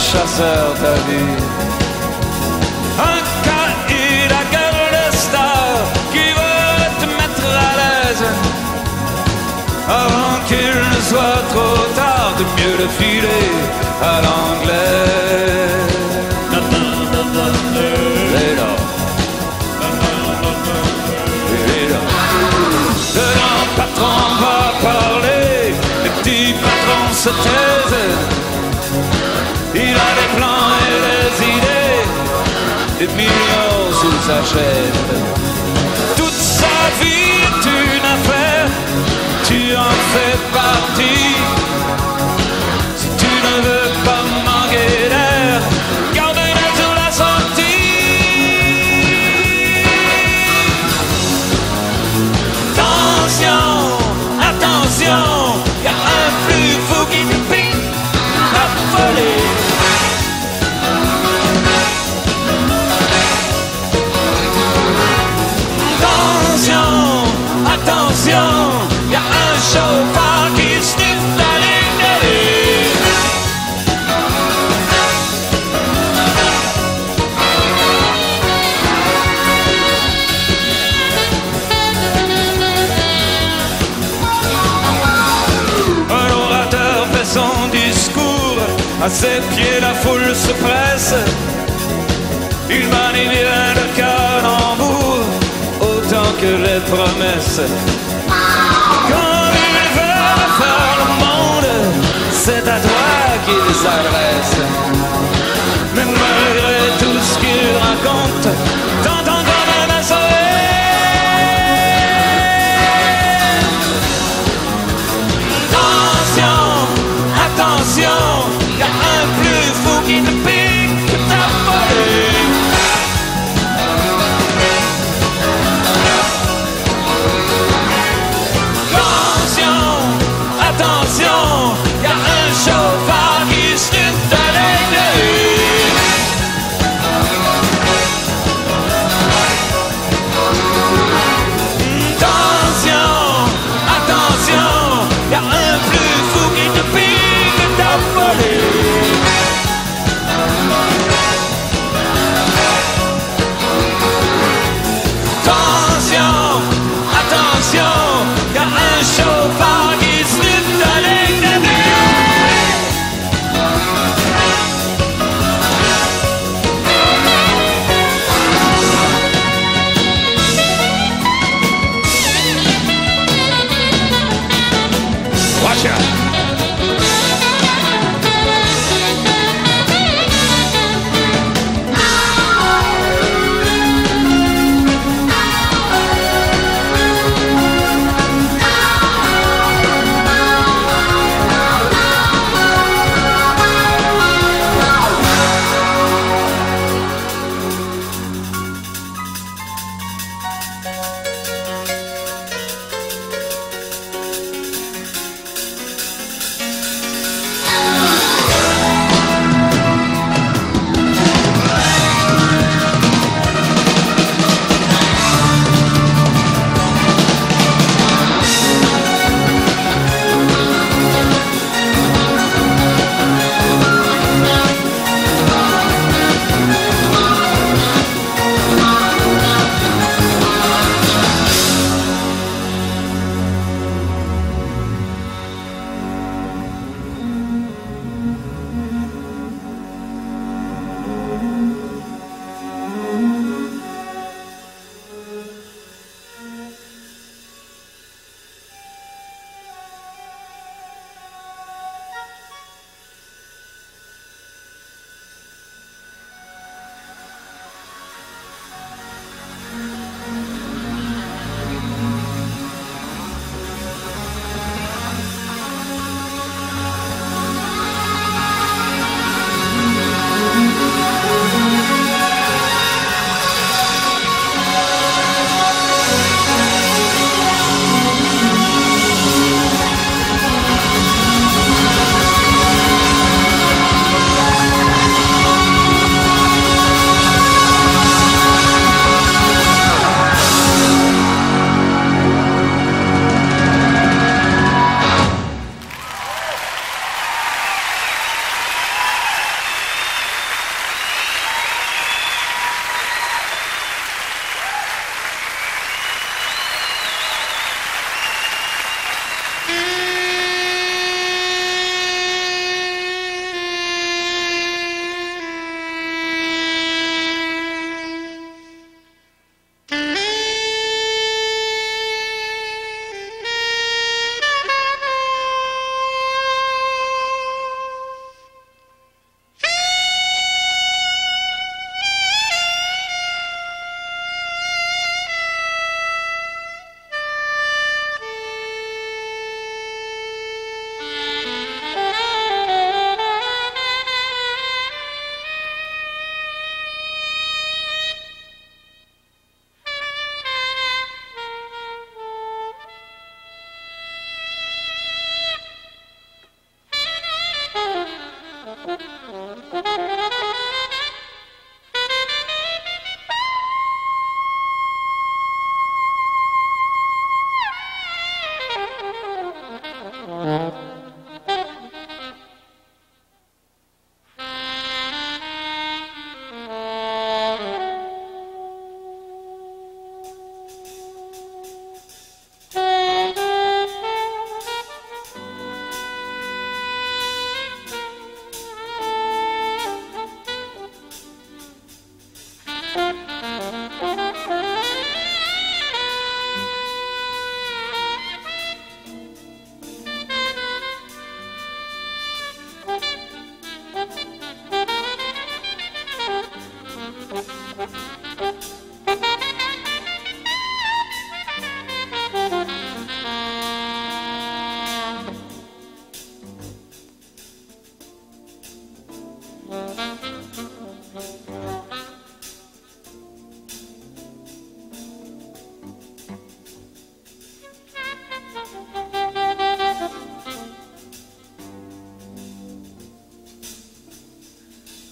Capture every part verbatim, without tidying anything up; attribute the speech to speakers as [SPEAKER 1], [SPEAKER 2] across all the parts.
[SPEAKER 1] chasseur t'as vu. Un caïd à gueule de star qui veut te mettre à l'aise avant qu'il ne soit trop tard, de mieux le filer à l'anglaise. Le patron va parler, les petits patrons se taisent. Il a des plans et des idées, des millions sous sa chaise. Toute sa vie est une affaire, tu en fais partie. Si tu ne veux pas manquer d'air, garde-la sur la sortie. Attention, attention, y'a un plus fou qui te pique la folie. Attention, y'a un chauffeur qui sniffe la ligne de vie. Un orateur fait son discours, à ses pieds la foule se presse. Il manie bien le calembour autant que les promesses. Quand il veut faire le monde, c'est à toi qu'il s'adresse. Mais malgré tout ce qu'il raconte, t'entends quand même un sourire. Attention, attention, y'a un plus fou qui te pique ta folie. Attention, y'a un chauffeur qui sniffe de l'air.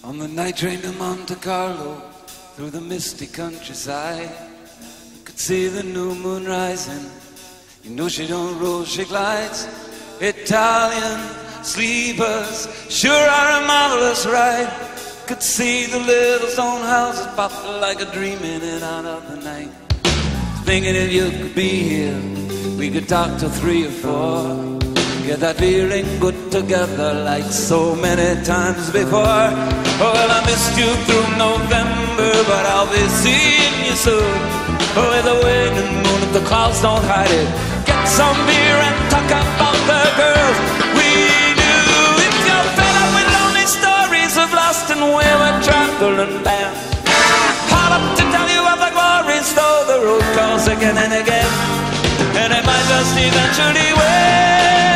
[SPEAKER 1] On the night train to Monte Carlo, through the misty countryside, you could see the new moon rising. You know she don't roll, she glides. Italian sleepers sure are a marvelous ride. Could see the little stone houses pop like a dream in and out of the night. Thinking if you could be here, we could talk till three or four. Get that feeling good together like so many times before. Oh, well, I missed you through November, but I'll be seeing you soon. Oh, with the wind and moon, if the clouds don't hide it, get some beer and talk about the girls we knew. If you're fed up with lonely stories of lost and wayward traveling bands, call up to tell you of the glories, though the road calls again and again, and it might just eventually win.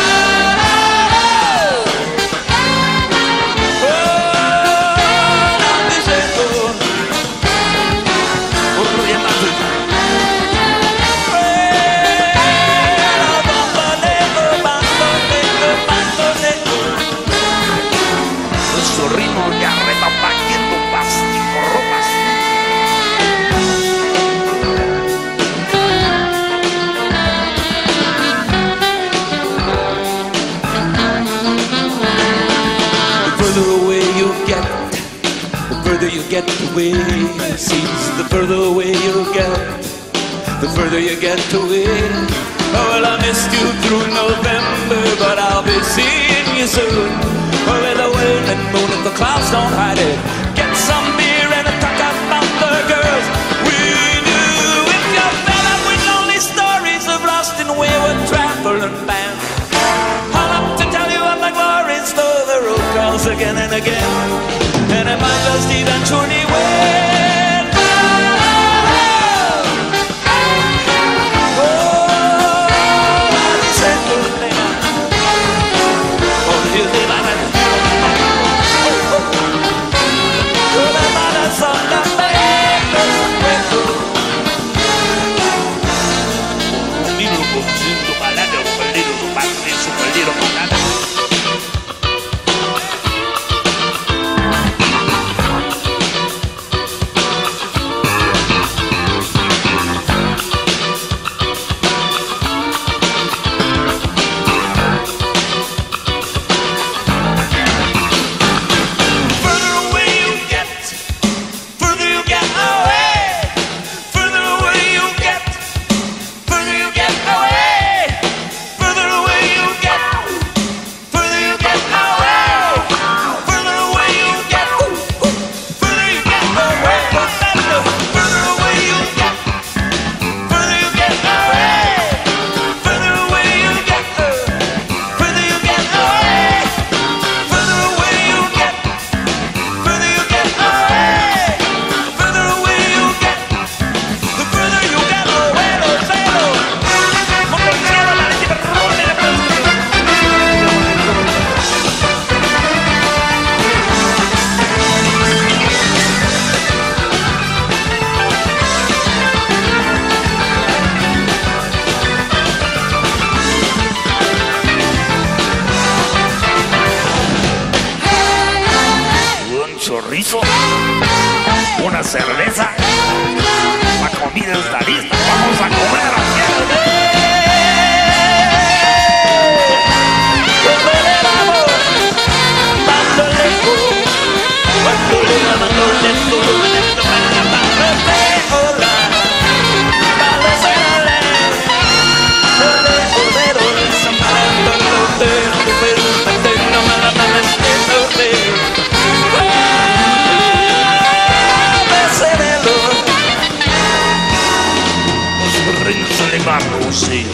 [SPEAKER 1] You get away, it seems the further away you get, the further you get away. Oh, well, I missed you through November, but I'll be seeing you soon. Oh, with the wind and moon, if the clouds don't hide it, get some beer and a talk about the girls we knew. If you're fed up with lonely stories of lost and wayward traveling bands, I'll have to tell you of my glories, though the road calls again and again, and it might just eventually win. Oh, I said good name. Oh, you live on it. Oh, oh. Good about a song that makes me little bookzinho do balada, o palheiro do patrício, o palheiro balada.
[SPEAKER 2] chorizo, una cerveza, la comida está lista, vamos a comer a Rosé.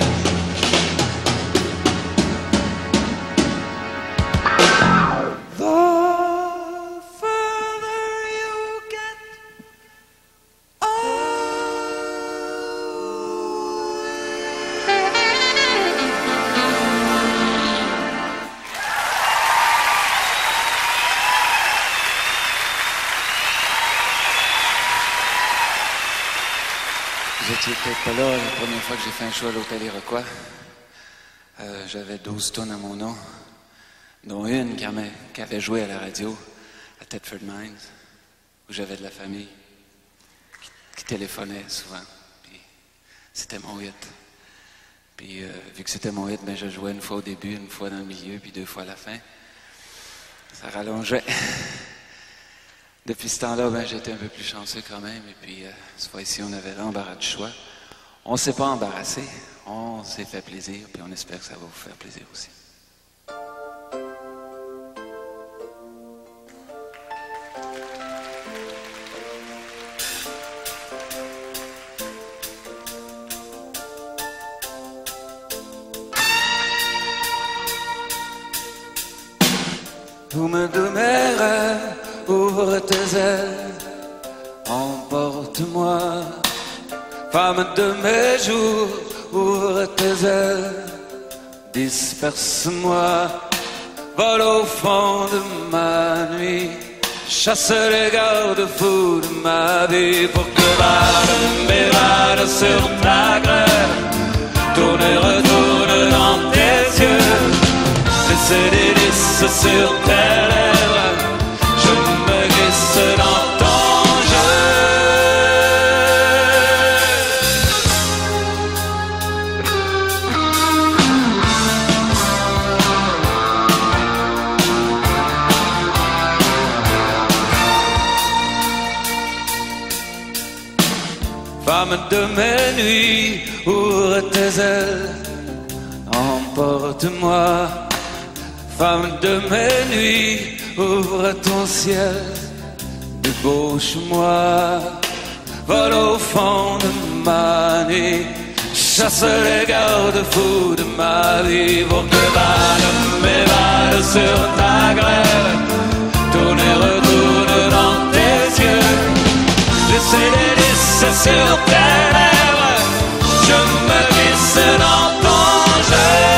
[SPEAKER 1] Vous étiez peut-être pas là la première fois que j'ai fait un show à l'Hôtel Iroquois. Euh, J'avais douze tonnes à mon nom, dont une qui avait, qui avait joué à la radio
[SPEAKER 3] à Thetford Mines, où j'avais de la famille qui, qui téléphonait souvent. Puis c'était mon hit. Puis euh, vu que c'était mon hit, ben, je jouais une fois au début, une fois dans le milieu, puis deux fois à la fin. Ça rallongeait. Depuis ce temps-là, ben, j'ai été un peu plus chanceux quand même. Et puis, euh, cette fois-ci, on avait l'embarras du choix. On ne s'est pas embarrassé. On s'est fait plaisir. Puis on espère que ça va vous faire plaisir aussi.
[SPEAKER 1] Femme de mes rêves, ouvre tes ailes, emporte-moi. Femme de mes jours, ouvre tes ailes, disperse-moi. Vole au fond de ma nuit, chasse les garde-fous de ma vie, pour que valent mes balles sur ta grève. Tourne et retourne dans tes yeux, laisse des lisses sur tes lèvres, je me glisse dans ton jeu. Femme de mes nuits, ouvre tes ailes, emporte-moi. Femme de mes nuits, ouvre ton ciel, débauche-moi. Vole au fond de ma nuit, chasse les garde-fous de ma vie, pour que valent mes balles sur ta grève. Tourne et retourne dans tes yeux, laisse les lisses sur tes lèvres, je me glisse dans ton jeu.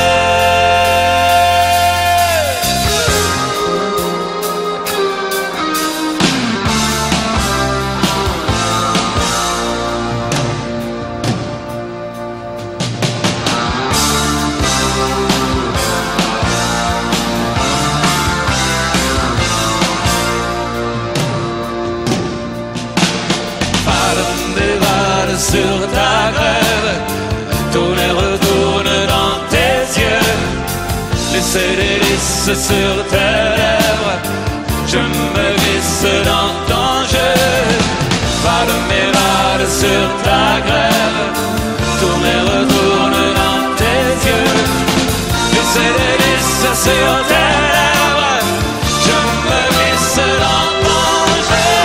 [SPEAKER 1] Sur ta grève, tourne et retourne dans tes yeux, laisse des lisses sur tes lèvres, je me glisse dans ton jeu. Va de mes balles sur ta grève, tourne et retourne dans tes yeux, laisse des lisses sur tes lèvres, je me glisse dans ton jeu.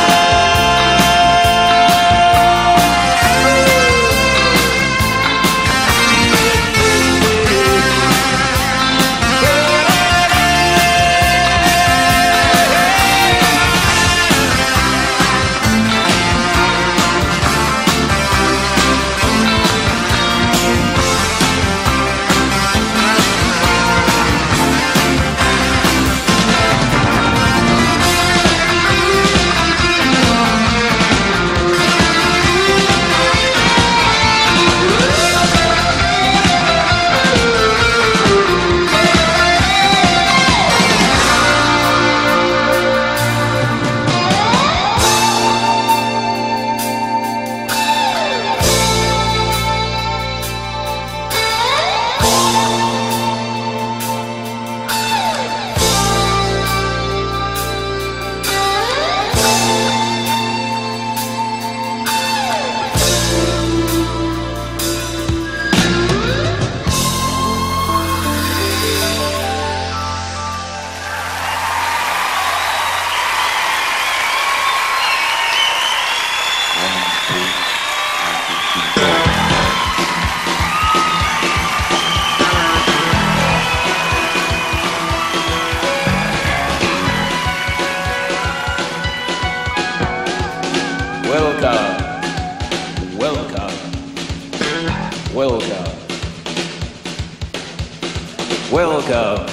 [SPEAKER 1] Welcome.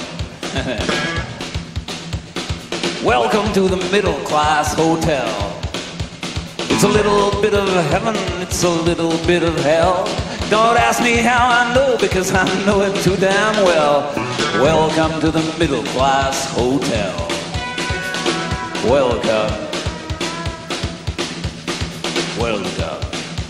[SPEAKER 1] Welcome to the middle class hotel. It's a little bit of heaven, it's a little bit of hell. Don't ask me how I know, because I know it too damn well. Welcome to the middle class hotel. welcome, welcome.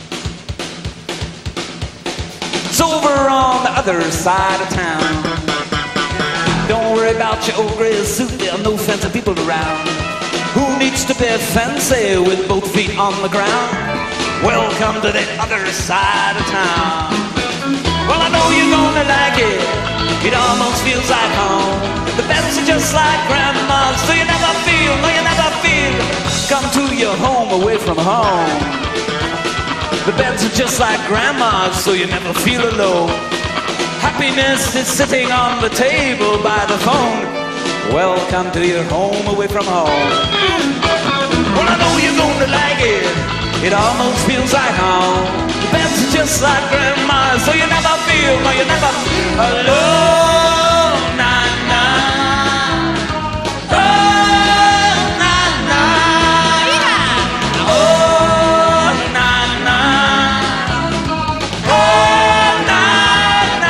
[SPEAKER 1] It's over on the other side of town. Don't worry about your old gray suit, there are no fancy people around. Who needs to be fancy with both feet on the ground? Welcome to the other side of town. Well, I know you're gonna like it, it almost feels like home. The beds are just like grandma's, so you never feel, no you never feel. Come to your home away from home. The beds are just like grandma's, so you never feel alone. Happiness is sitting on the table by the phone. Welcome to your home away from home. Well, I know you're gonna like it, it almost feels like home. The beds are just like grandma's, so you never feel, no you never alone. Nah, nah. Oh, nah, nah. Yeah. Oh, nah, nah. Oh, nah,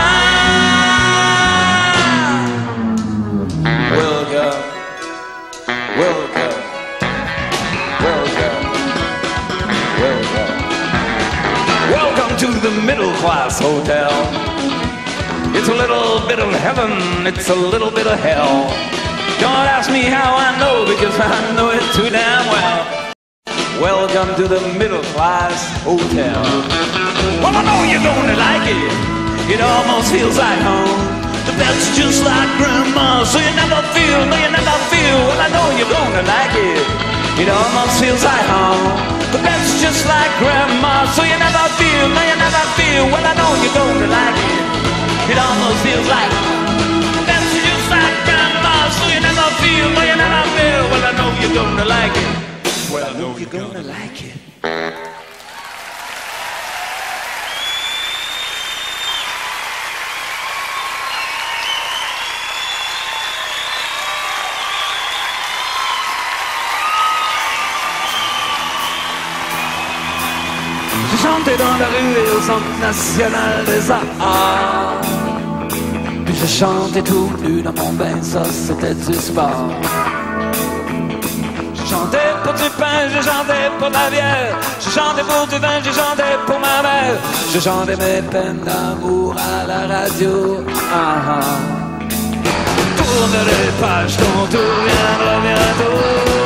[SPEAKER 1] nah. Welcome, welcome, welcome, welcome. Welcome to the middle class hotel. It's a little bit of heaven, it's a little bit of hell. Don't ask me how I know, because I know it too damn well. Welcome to the middle class hotel. Well, I know you're gonna like it, it almost feels like home. The bed's just like grandma, so you never feel, no you never feel. Well, I know you're gonna like it, it almost feels like home. The bed's just like grandma, so you never feel, no you never feel. Well, I know you're gonna like it, it almost feels like the bed's just like grandma, so you never feel, no you never feel. Well, I know you're gonna like it. Well, I know you're gonna like it. J'ai chanté dans la rue et au Centre National des Arts. Puis j'ai chanté tout nu dans mon bain, ça c'était du sport. J'ai chanté pour du pain, j'ai chanté pour la bière. J'ai chanté pour du vin, j'ai chanté pour ma mère. J'ai chanté mes peines d'amour à la radio. Ah, ah. Tourne les pages, ton tour viendra bientôt.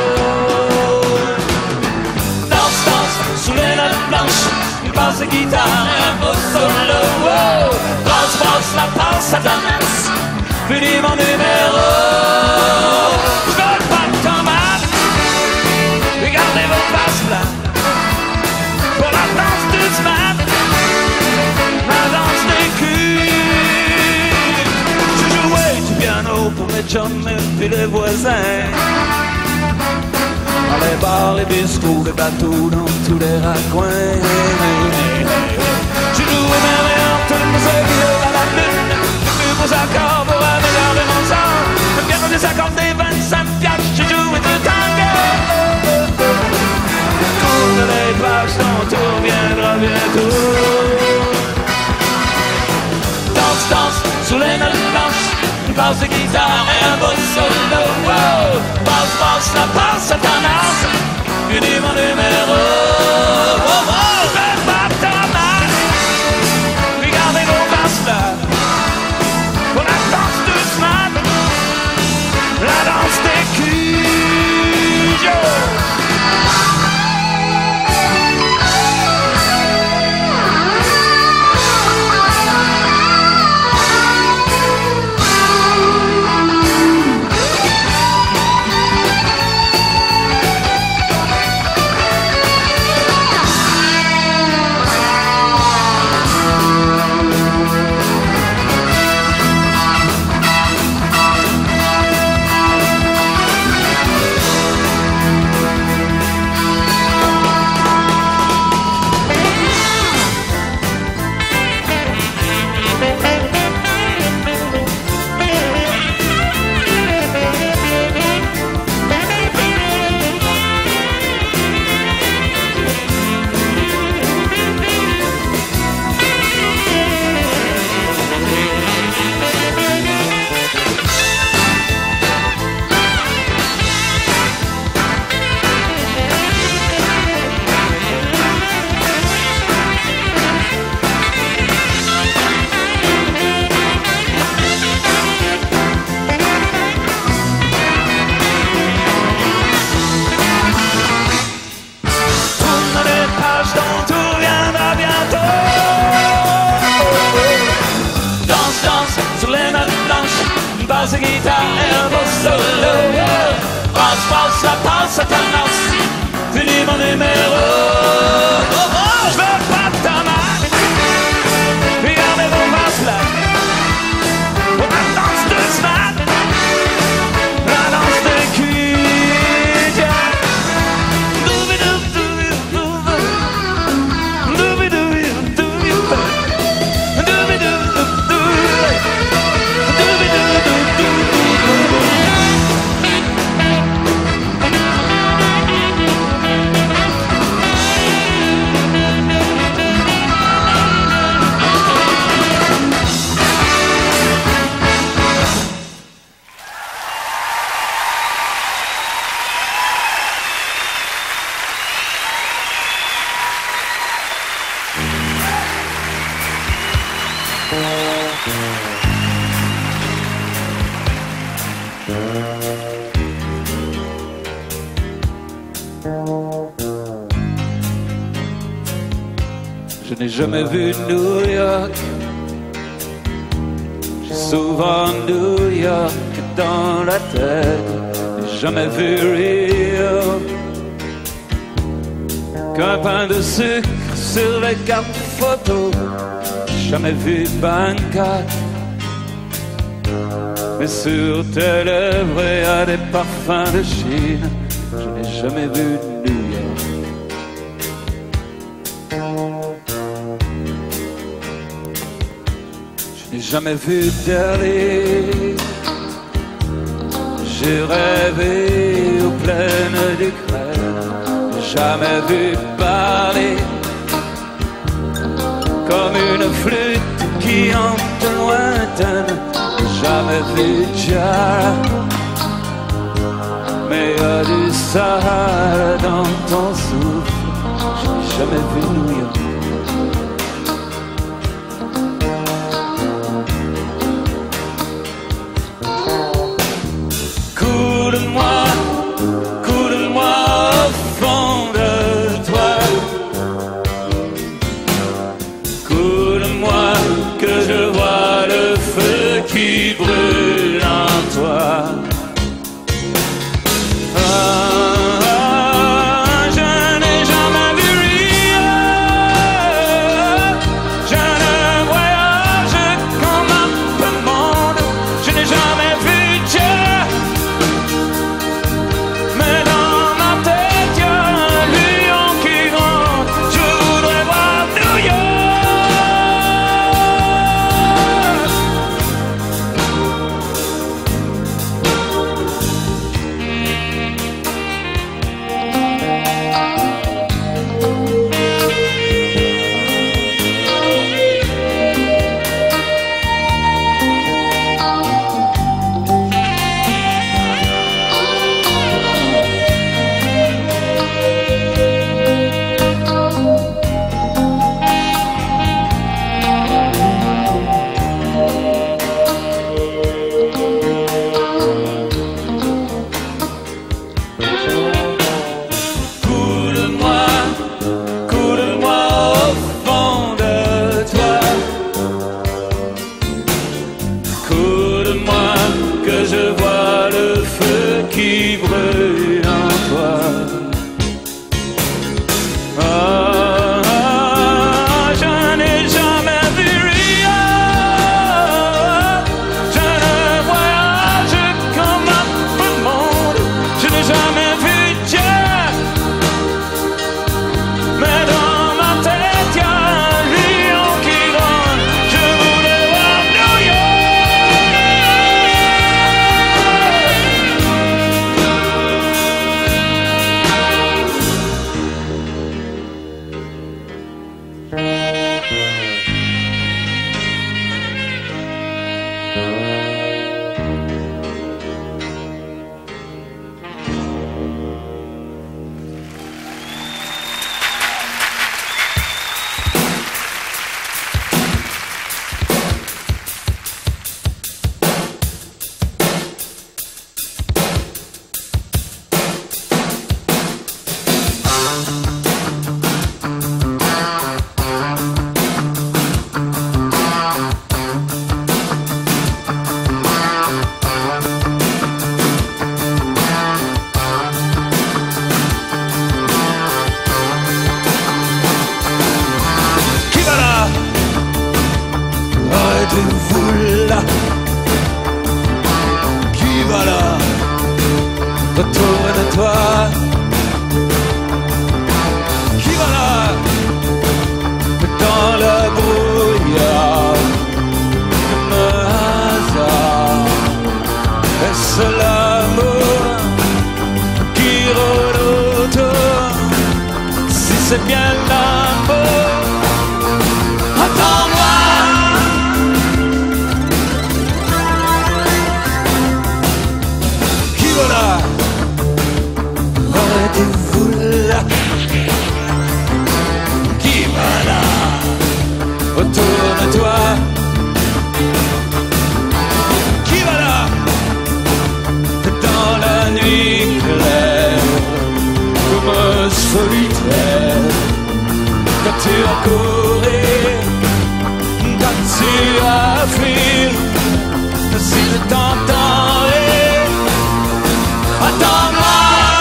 [SPEAKER 1] Danse, danse, sous les notes blanches. Basse de guitare et un beau solo. Oh, passe, passe, la passe à danse. Finis mon numéro. Je veux pas de tomates. Regardez vos passes là. Pour la danse du smat. La danse des culs. Je jouais du piano pour mes chums et puis les voisins. Dans les bars, les bistrots, les bateaux, dans tous les raccoins. J'ai joué mes rires, tout le monde à la lune. Les plus beaux accords pour améliorer mon sang. Le piano des accords des vingt-cinq piastres, j'ai joué de tango. Tourne les pages, ton tour viendra bientôt. Danse, danse, sous les notes blanches. Une passe de guitare et un beau solo. Oh, passe, passe, la passe à ta nage. Finis mon numéro. Oh, oh, je vais pas ta main. Regardez vos passes là. Pour la danse du smat. La danse des culs.
[SPEAKER 3] basse, guitare et un beau solo. Passe, passe, la passe, ta masse, finis mon numéro. Oh, oh, je veux pas ta main, regardez vos masses là. Pour la danse de semaine, la danse de cuite.
[SPEAKER 1] Je n'ai jamais vu New York. J'ai souvent New York dans la tête. J'ai jamais vu Rio qu'un pain de sucre sur les cartes photos. J'ai jamais vu Bangkok, mais sur tes lèvres il y a des parfums de Chine. Je n'ai jamais vu New York. Je n'ai jamais vu Delhi. J'ai rêvé aux plaines d'Ukraine. Jamais vu parler comme une flûte qui hante lointaine. Jamais vu Jara, mais y a du Sahara dans ton souffle. Je n'ai jamais vu New York. Coule-moi, coule-moi au fond de toi. Coule-moi que je vois le feu qui brûle en toi. Ah, ah, je n'ai jamais vu Rio. Je ne voyage qu'en un peu monde. Je n'ai jamais vu Dieu. Qui brûle en toi. Ah, ah, je n'ai jamais vu Rio. Je ne voyage comme un peu le monde. Je n'ai jamais vu Dieu. Mais dans ma tête, y a un lion qui gronde. Je voulais voir New York. c'est bien l'amour. Attends-moi. Qui voilà? Arrêtez-vous là. Qui voilà? Autour de toi. Qui voilà? Dans la nuit claire, comme solitaire, quand tu as couru, quand tu as fui, si je t'entendais, attends-moi.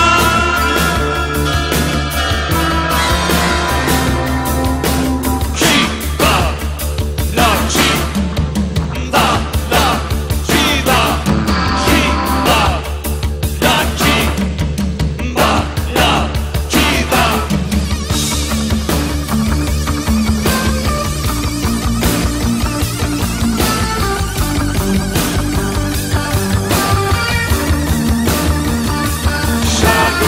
[SPEAKER 1] Qui va là? Qui va là? Qui va? Qui va là? Qui va là? Qui va? Chaque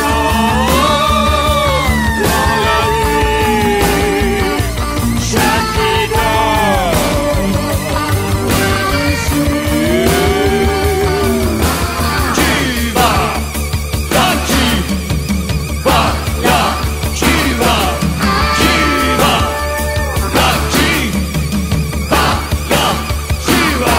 [SPEAKER 1] jour dans la nuit, chaque jour ici. Qui va là? Qui va là? Qui va? Qui va là? Qui va là? Qui va?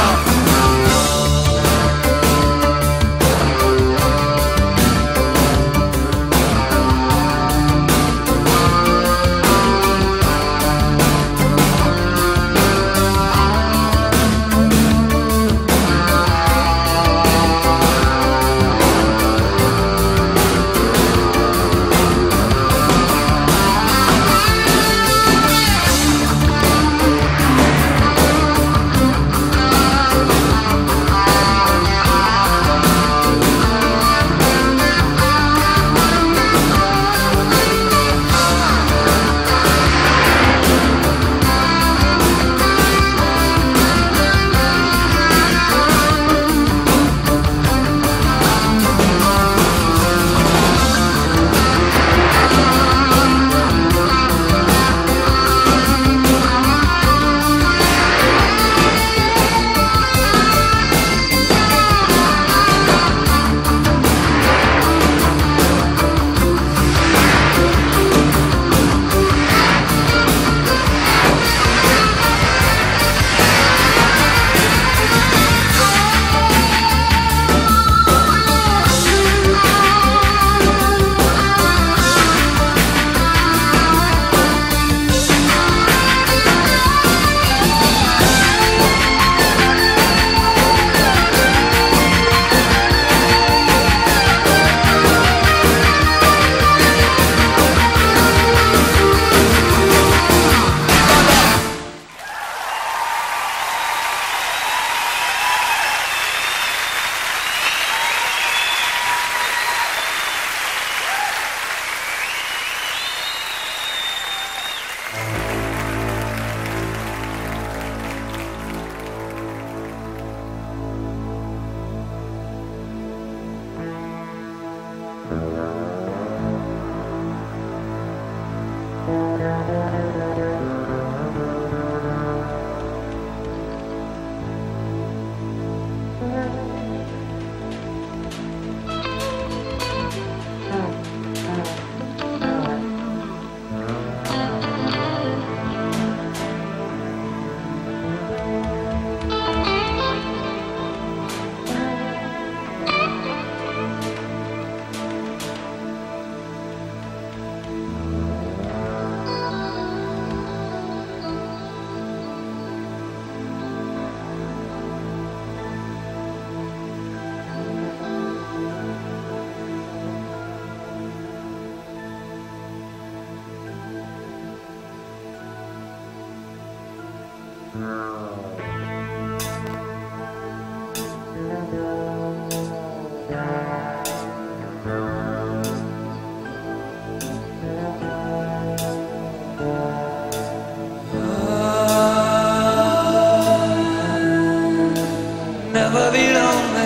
[SPEAKER 4] Never be lonely.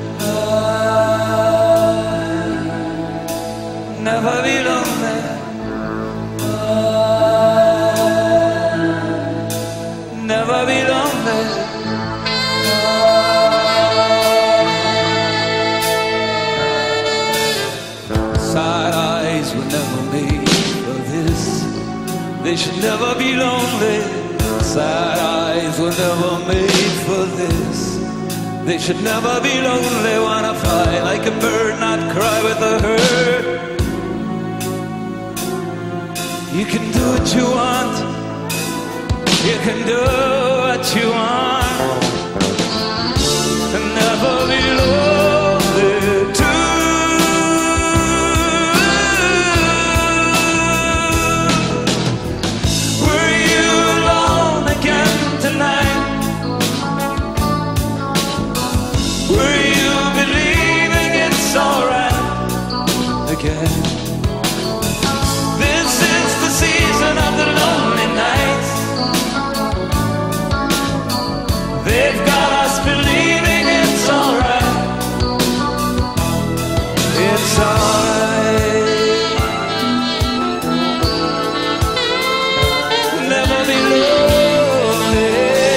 [SPEAKER 4] Never be lonely.
[SPEAKER 1] They should never be lonely. Sad eyes were never made for this. They should never be lonely. Wanna fly like a bird, not cry with a hurt. You can do what you want. You can do what you want. And never be lonely too. Were you alone again tonight? Were you believing it's alright again? This is the season of the lonely nights. They've got us believing it's alright. It's alright. Never be lonely.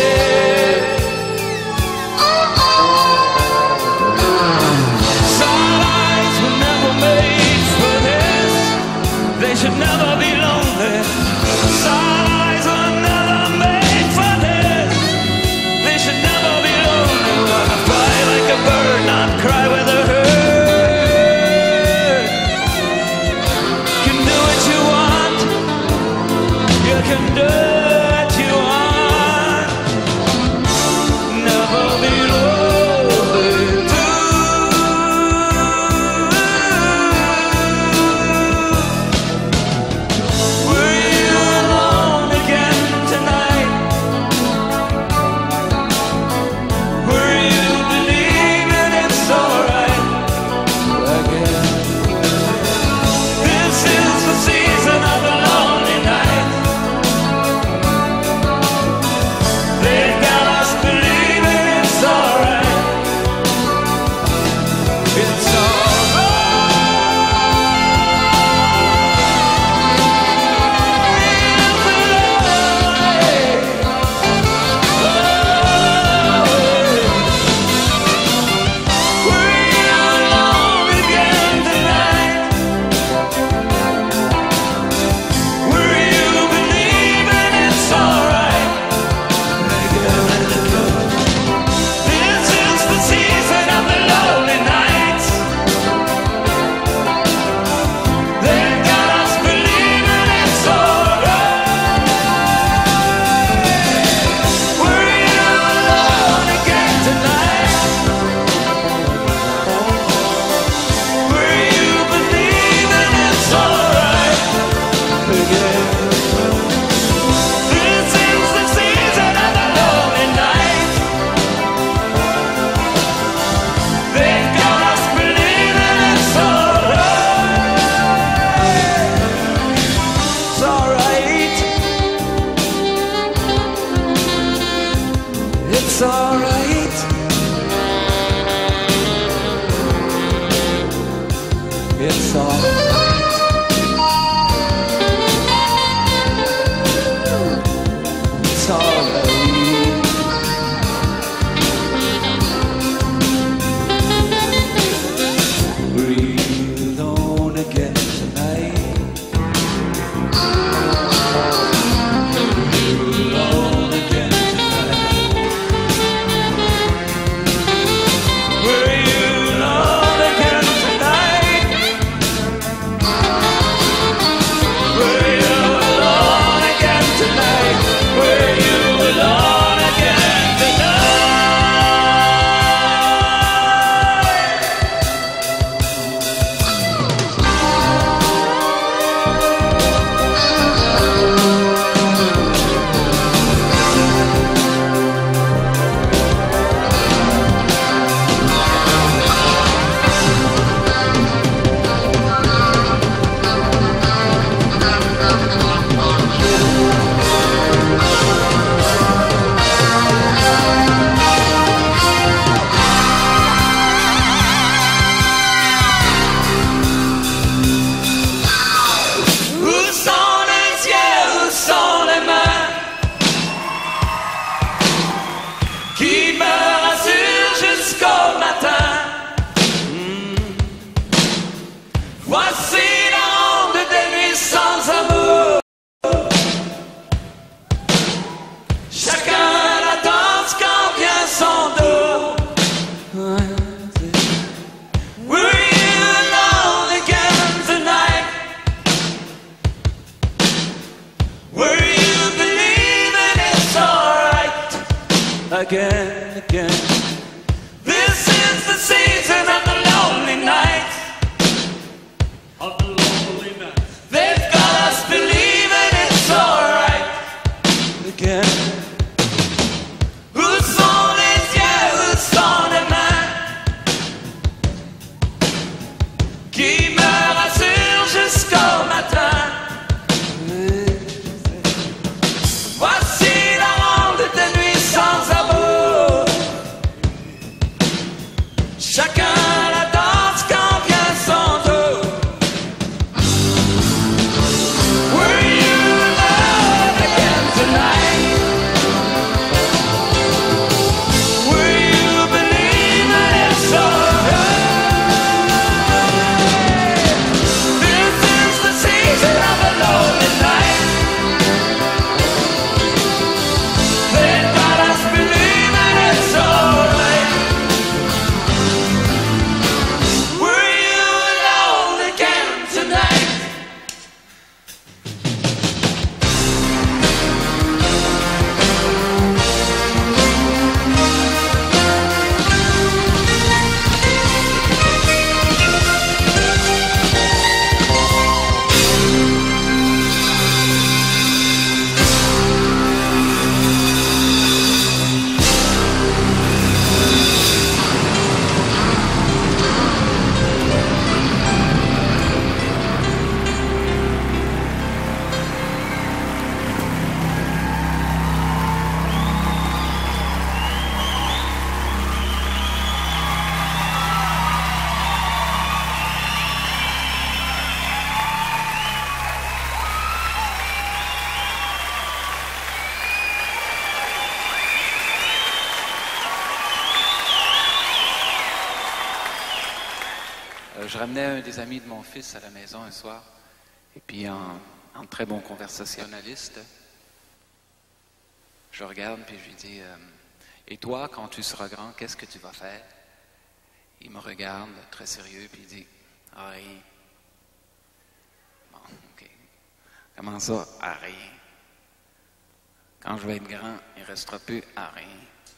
[SPEAKER 1] Some eyes were never made for this. They should never be lonely. Some eyes were never made for this. They should never be lonely. Wanna fly like a bird, not cry with a hurt. You can do what you want. You can do what you want. Never be lonely too. Were you alone again tonight? Were you believing it's alright again? This is the season of the lonely night. They've got us believing it's alright. It's Were you alone again tonight? Were you believing it's alright again? This is the season of the lonely nights. They've got us believing it's alright. Were you alone again tonight? Were you believing it's alright again? This is the season of the lonely night. They've got us believing it's alright. It's alright. It's alright. It's alright. It's alright. Were you alone again tonight? Were you alone again tonight? Were you alone again tonight? This is the season of the lonely night.
[SPEAKER 4] Of the lonely night.
[SPEAKER 1] They've got us believing it's alright. Again. Où sont les yeux, où sont les mains qui me rassurent jusqu'au matin? Voici la ronde de nuit sans abord. Chacun la danse quand vient son tour. Were you in love again tonight? Were you believing it's alright? This is the season of a lonely night. They've got us believing it's alright. Were you alone again tonight?
[SPEAKER 3] Euh, je ramenais un des amis de mon fils à la maison un soir, et puis en, en très bon conversationnaliste, je regarde puis je lui dis euh, et toi, quand tu seras grand, qu'est-ce que tu vas faire? Il me regarde très sérieux puis il dit ah, rien. Bon, ok. Comment ça, à rien? Quand je vais être grand, il ne restera plus à rien.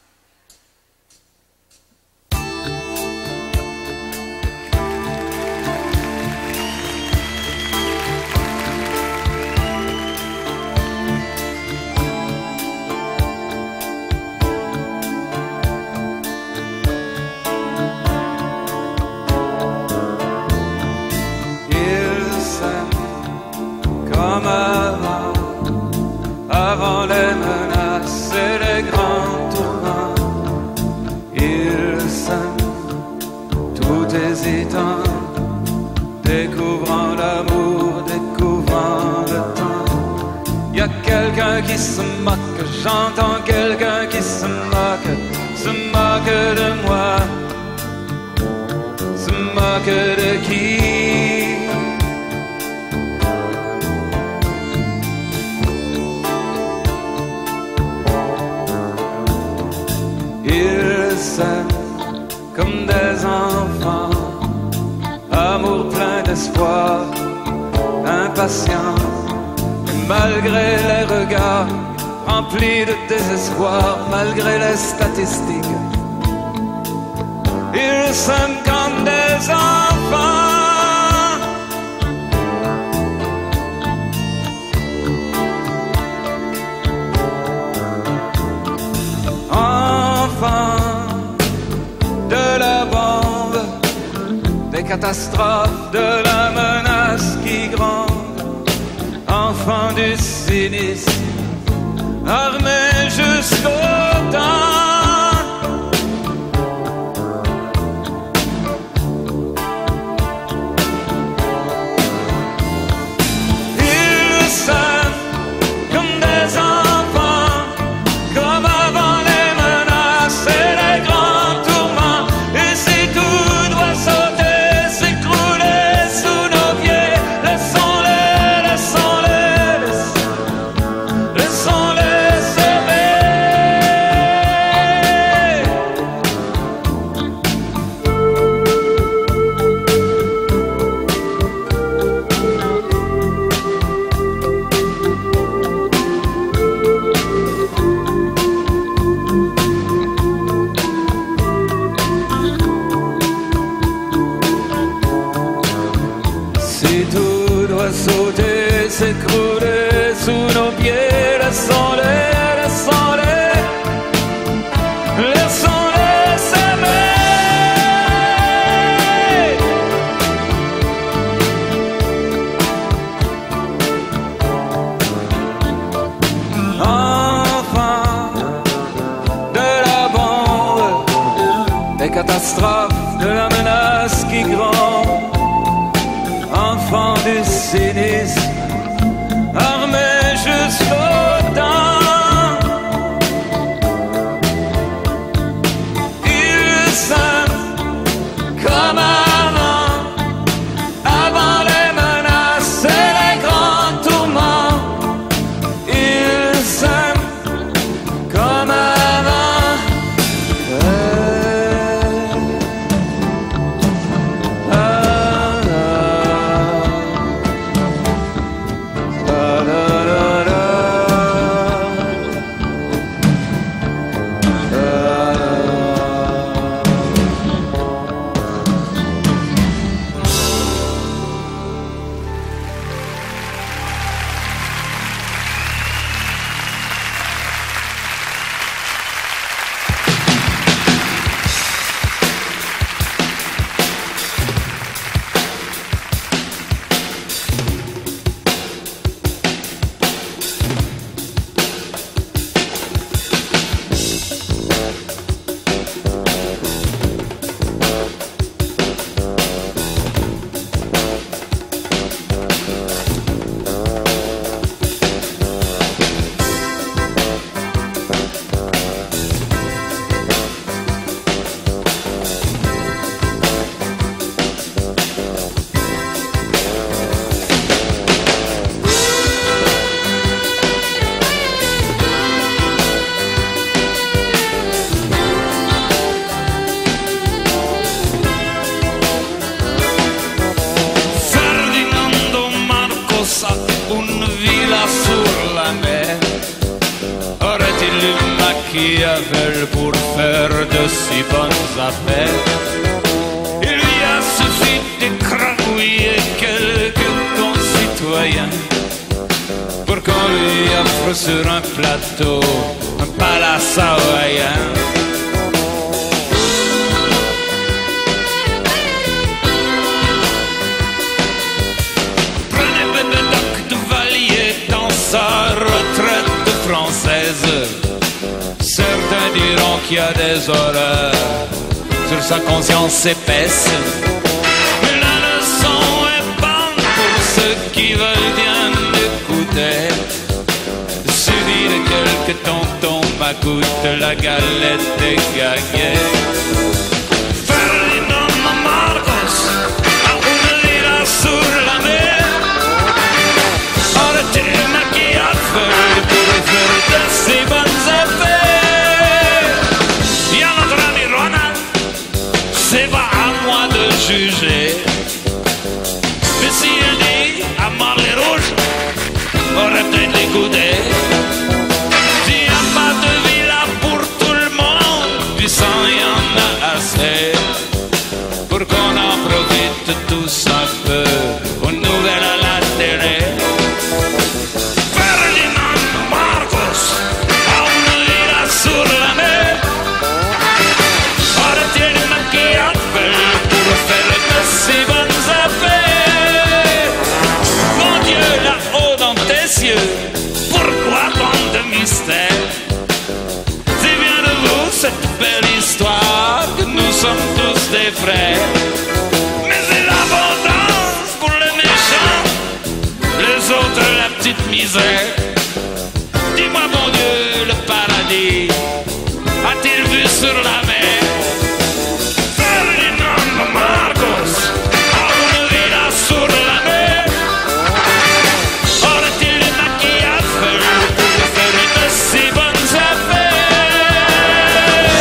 [SPEAKER 1] Comme avant, avant les menaces et les grands tourments, il s'aime, tout hésitant, découvrant l'amour, découvrant le temps. Y a quelqu'un qui se moque, j'entends quelqu'un qui se moque, se moque de moi, se moque de qui? Ils s'aiment comme des enfants, amour plein d'espoir, impatient, et malgré les regards remplis de désespoir, malgré les statistiques, ils s'aiment comme des enfants. De la bombe, des catastrophes, de la menace qui gronde, enfant du cynisme, armé jusqu'au temps. Ils s'aiment comme des enfants, comme avant les menaces et les grands tourments. Et si tout doit sauter, s'écrouler sous nos pieds, laissons-les, laissons-les, laissons-les sauver. catastrophes, de la menace qui gronde, enfant du cynisme, armé jusqu'aux dents. Il s'aime comme avant, avant les menaces et les grands tourments. Il s'aime comme avant. Ah, ah, Machiavel pour faire de si bonnes affaires. Il lui a suffi d'écrabouiller quelques concitoyens pour qu'on lui offre sur un plateau un palace hawaïen. Prenez Bénédoc Duvalier dans sa retraite française. Certains diront qu'il y a des horreurs sur sa conscience épaisse. Mais la leçon est bonne pour ceux qui veulent bien écouter. Suivi de quelques tontons m'acoute la galette des gaguets. Ferdinand Marcos a une villa sur la mer. Aurait-il Machiavel pour faire de si bonnes affaires? C'est pas à moi de juger. Mais si elle dit à Marley Rouge, aurait peut-être l'écouter. S'il n'y a pas de villa pour tout le monde, puis ça y en a assez pour qu'on en profite tous un peu aux nouvelles à la télé. Ferdinand Marcos a une villa sur la mer. Pour faire de si bonnes affaires. Mon Dieu, là-haut dans tes yeux, pourquoi tant de mystère? C'est bien de vous cette belle histoire que nous sommes tous des frères. Mais c'est l'abondance pour les méchants, les autres la petite misère. Dis-moi mon Dieu, le paradis a-t-il vu sur la mer? Marcos a une villa sur la mer. Aurait-il le Machiavel pour faire de si bonnes affaires?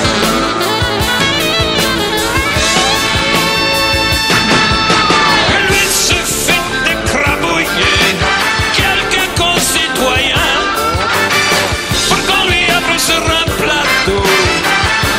[SPEAKER 1] Il lui suffit d'écrabouiller quelques concitoyens pour qu'on lui offre sur un plateau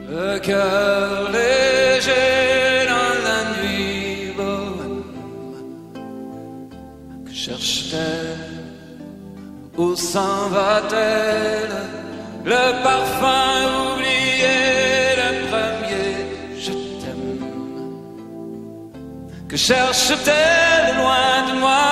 [SPEAKER 3] Le cœur léger dans la nuit bohème. Que cherche-t-elle? Où s'en va-t-elle? Le parfum oublié, le premier je t'aime. Que cherche-t-elle loin de moi?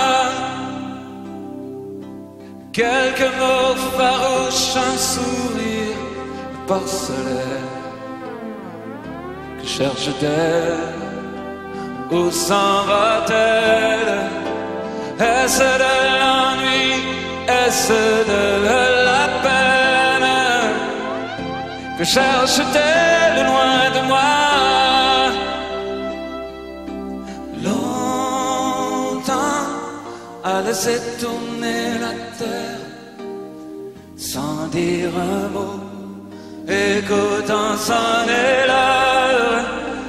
[SPEAKER 3] Quelques mots farouches, un sourire porcelaine. Que cherche-t-elle? Où s'en va-t-elle? Est-ce de l'ennui? Est-ce de la peine? Que cherche-t-elle loin de moi? Longtemps à laisser tourner la terre sans dire un mot, écoutant sonner l'heure,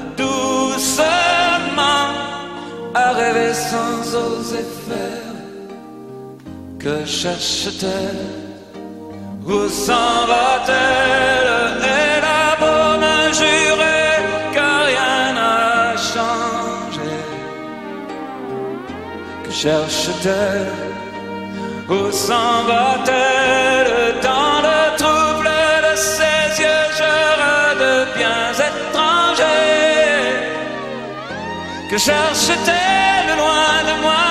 [SPEAKER 3] doucement à rêver sans oser faire. Que cherche-t-elle? Où s'en va-t-elle? Elle a beau me jurer que rien n'a changé. Que cherche-t-elle? Où s'en va-t-elle? Dans le trouble de ses yeux, je redeviens étranger. Que cherche-t-elle loin de moi?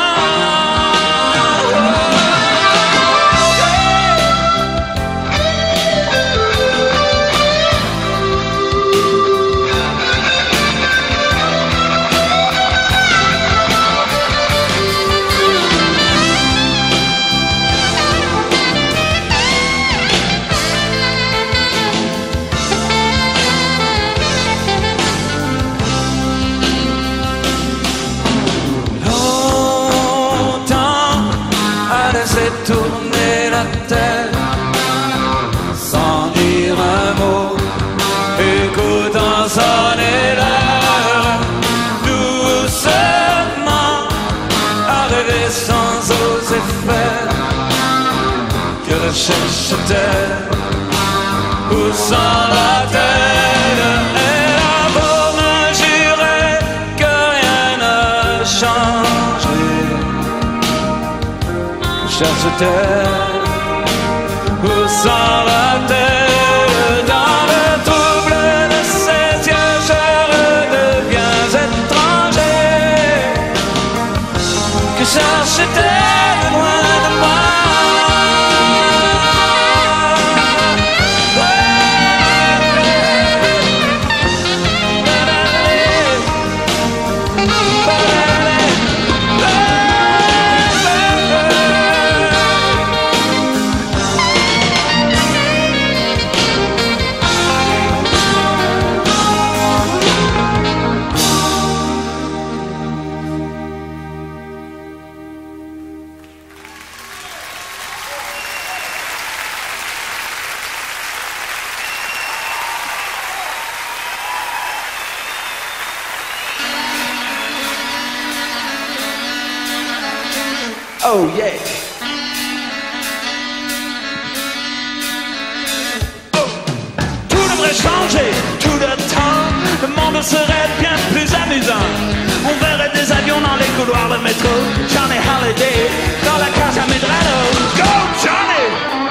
[SPEAKER 3] Tourner la tête sans dire un mot, écoutant sonner l'heure, doucement à rêver sans oser faire. Que recherche-t-elle? Où s'en va-t-elle? Elle a beau me jurer que rien n'a changé. Cherche-t-elle? Où s'en va-t-elle? Dans le trouble de ses yeux, je redeviens étranger. Que cherche-t-elle loin de moi?
[SPEAKER 1] Oh yeah! Oh. Tout devrait changer, tout le temps. Le monde serait bien plus amusant. On verrait des avions dans les couloirs de métro. Johnny Holiday dans la Casa Medrano. Go Johnny!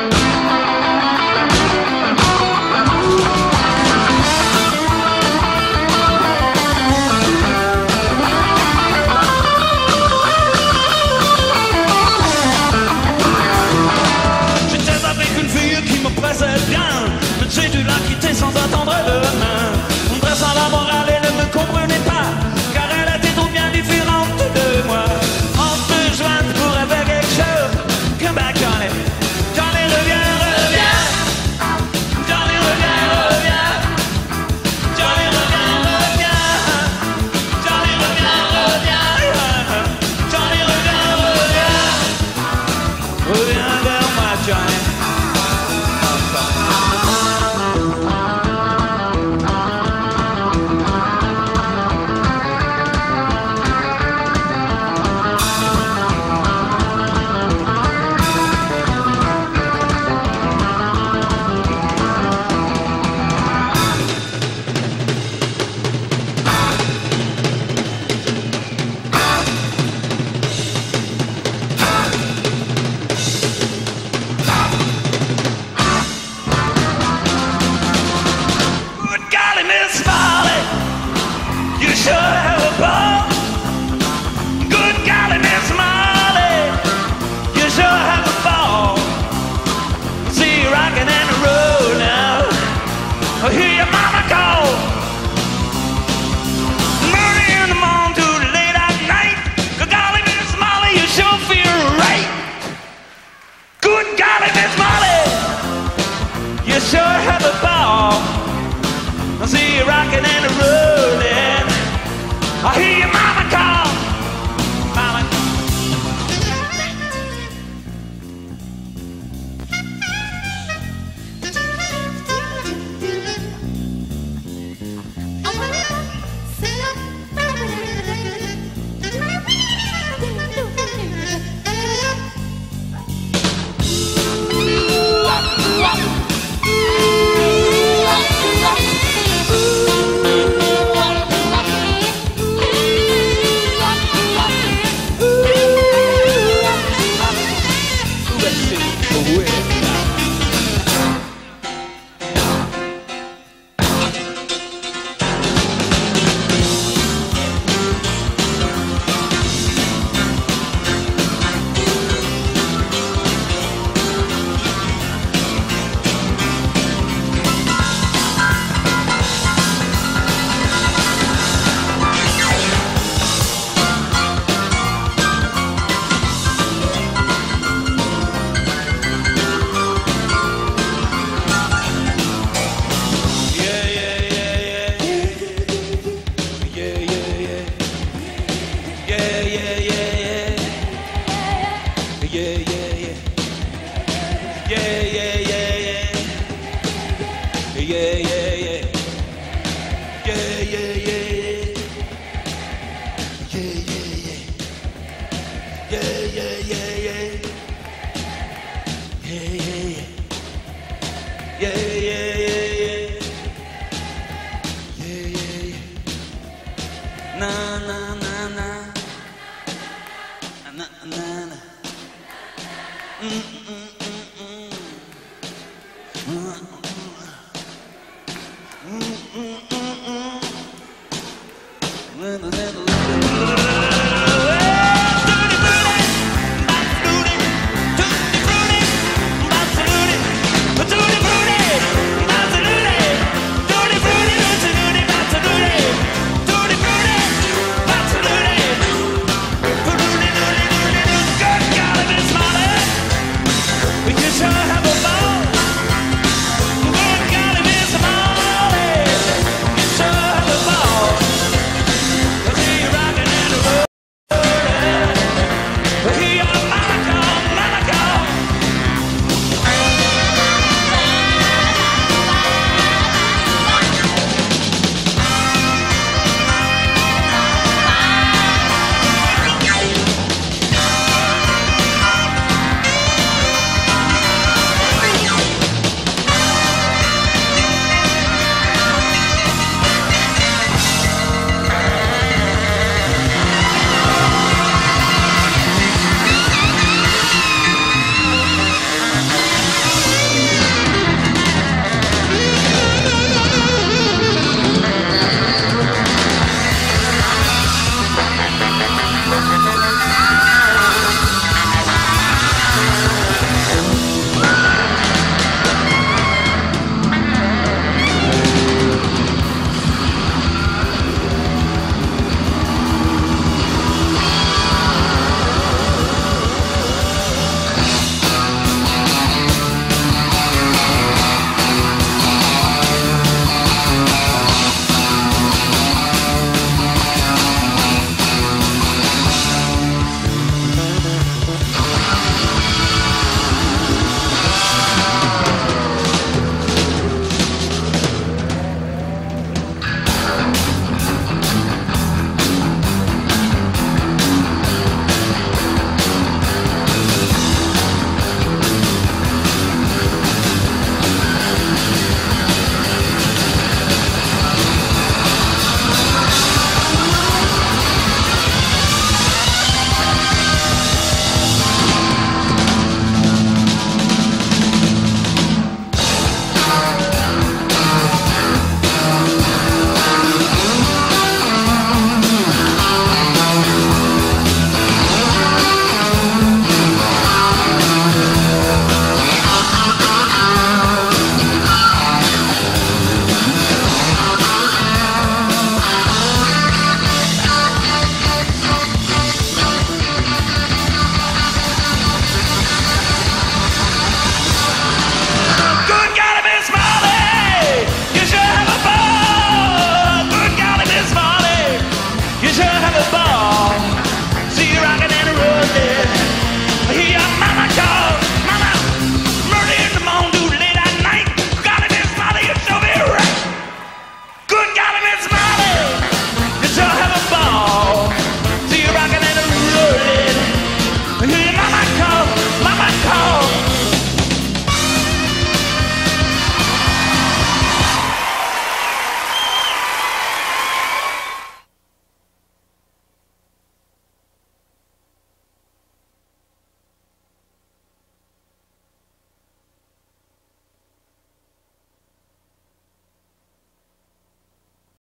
[SPEAKER 1] J'ai dû la quitter sans attendre demain. Mon dresse à la morale, elle ne me comprenait pas, car elle était trop bien différente de moi. On peut joindre pour rêver quelque chose. Come back Johnny. Johnny reviens, reviens. Johnny reviens, reviens. Johnny reviens, reviens. Johnny reviens, reviens. Johnny reviens, reviens. Reviens vers moi Johnny. sure have a ball. Good golly, Miss Molly, you sure have a ball. See you rocking and roll now. I hear your mama call. Early in the morning to late at night. Good golly, Miss Molly, you sure feel right. Good golly, Miss Molly, you sure have a ball. I see you rocking and rolling. I hear your mama call. Mama. Mm-mm-mm-mm.